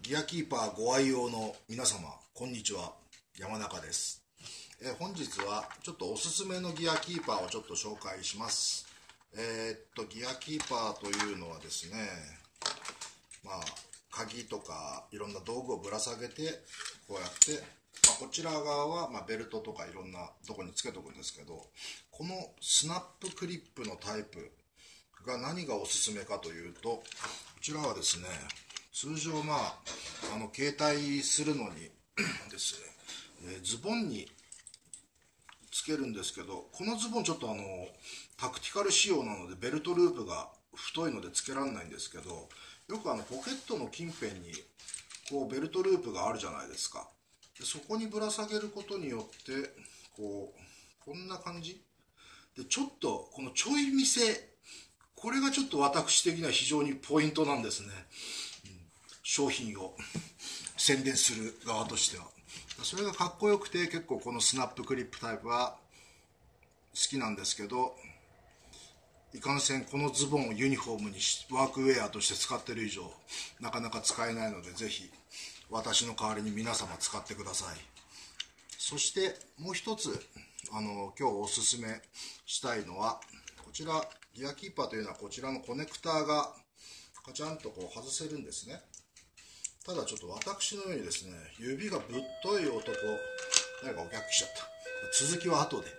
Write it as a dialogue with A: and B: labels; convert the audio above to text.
A: ギアキーパーご愛用の皆様、こんにちは。山中です。本日はちょっとおすすめのギアキーパーをちょっと紹介します。ギアキーパーというのはですね、鍵とかいろんな道具をぶら下げて、こうやって、こちら側はベルトとかいろんなとこにつけとくんですけど、このスナップクリップのタイプが何がおすすめかというと、こちらはですね、通常携帯するのにですね、ズボンにつけるんですけど、このズボンちょっとタクティカル仕様なのでベルトループが太いのでつけられないんですけど、よくポケットの近辺にこうベルトループがあるじゃないですか。でそこにぶら下げることによってこんな感じで、ちょっとこのちょい見せ、これがちょっと私的には非常にポイントなんですね。商品を宣伝する側としてはそれがかっこよくて、結構このスナップクリップタイプは好きなんですけど、いかんせんこのズボンをユニフォームにワークウェアとして使ってる以上なかなか使えないので、ぜひ私の代わりに皆様使ってください。そしてもう一つ今日おすすめしたいのは、こちらギアキーパーというのはこちらのコネクターがカチャンと外せるんですね。ただちょっと私のようにですね、指がぶっとい男、何かお客来ちゃった。続きは後で。